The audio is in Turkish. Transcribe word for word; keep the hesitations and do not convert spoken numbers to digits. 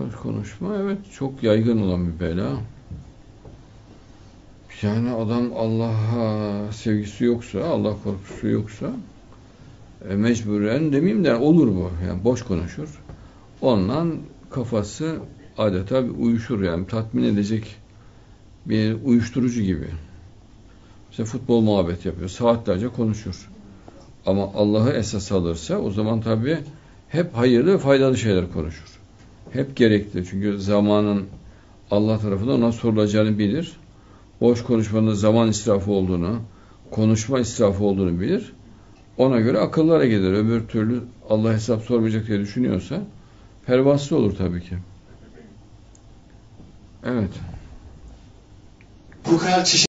Boş konuşma, evet, çok yaygın olan bir bela. Yani adam Allah'a sevgisi yoksa, Allah korkusu yoksa e, mecburen demeyeyim de olur bu. Yani boş konuşur. Ondan kafası adeta bir uyuşur, yani tatmin edecek bir uyuşturucu gibi. İşte futbol muhabbet yapıyor. Saatlerce konuşur. Ama Allah'ı esas alırsa o zaman tabii hep hayırlı ve faydalı şeyler konuşur. Hep gerekli. Çünkü zamanın Allah tarafından ona sorulacağını bilir. Boş konuşmanın zaman israfı olduğunu, konuşma israfı olduğunu bilir. Ona göre akıllara gelir. Öbür türlü Allah hesap sormayacak diye düşünüyorsa pervasız olur tabii ki. Evet. Bu kadar çeşitli